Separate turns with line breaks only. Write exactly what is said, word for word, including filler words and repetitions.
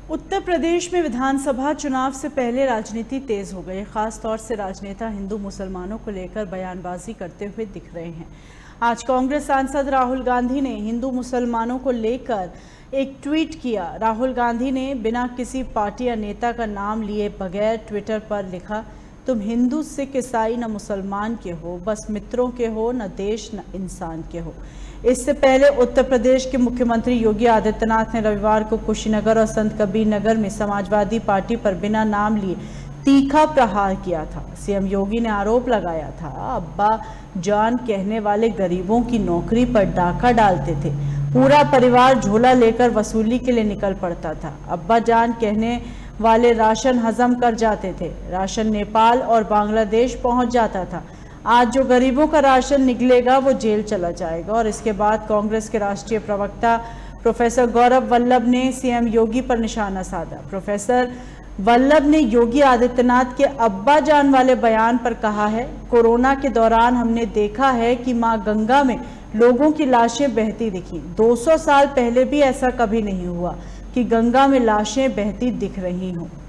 उत्तर प्रदेश में विधानसभा चुनाव से पहले राजनीति तेज हो गई। खास तौर से राजनेता हिंदू मुसलमानों को लेकर बयानबाजी करते हुए दिख रहे हैं। आज कांग्रेस सांसद राहुल गांधी ने हिंदू मुसलमानों को लेकर एक ट्वीट किया। राहुल गांधी ने बिना किसी पार्टी या नेता का नाम लिए बगैर ट्विटर पर लिखा, तुम हिंदू सिख ईसाई न मुसलमान के हो, बस मित्रों के हो, न देश न इंसान के हो। इससे पहले उत्तर प्रदेश के मुख्यमंत्री योगी आदित्यनाथ ने रविवार को कुशीनगर और संत कबीर नगर में समाजवादी पार्टी पर बिना नाम लिए तीखा प्रहार किया था। सीएम योगी ने आरोप लगाया था, अब्बा जान कहने वाले गरीबों की नौकरी पर डाका डालते थे, पूरा परिवार झोला लेकर वसूली के लिए निकल पड़ता था। अब्बा जान कहने वाले राशन हजम कर जाते थे, राशन नेपाल और बांग्लादेश पहुंच जाता था। आज जो गरीबों का राशन निकलेगा वो जेल चला जाएगा। और इसके बाद कांग्रेस के राष्ट्रीय प्रवक्ता प्रोफेसर गौरव वल्लभ ने सीएम योगी पर निशाना साधा। प्रोफेसर वल्लभ ने योगी आदित्यनाथ के अब्बा जान वाले बयान पर कहा है, कोरोना के दौरान हमने देखा है कि मां गंगा में लोगों की लाशें बहती दिखी। दो सौ साल पहले भी ऐसा कभी नहीं हुआ कि गंगा में लाशें बहती दिख रही हों।